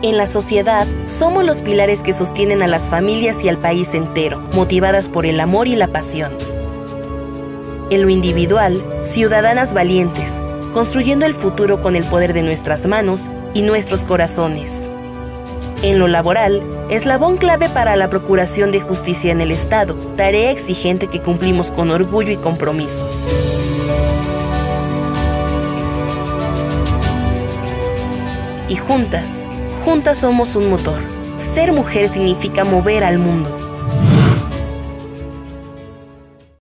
En la sociedad, somos los pilares que sostienen a las familias y al país entero, motivadas por el amor y la pasión. En lo individual, ciudadanas valientes, construyendo el futuro con el poder de nuestras manos y nuestros corazones. En lo laboral, eslabón clave para la procuración de justicia en el Estado, tarea exigente que cumplimos con orgullo y compromiso. Y juntas somos un motor. Ser mujer significa mover al mundo.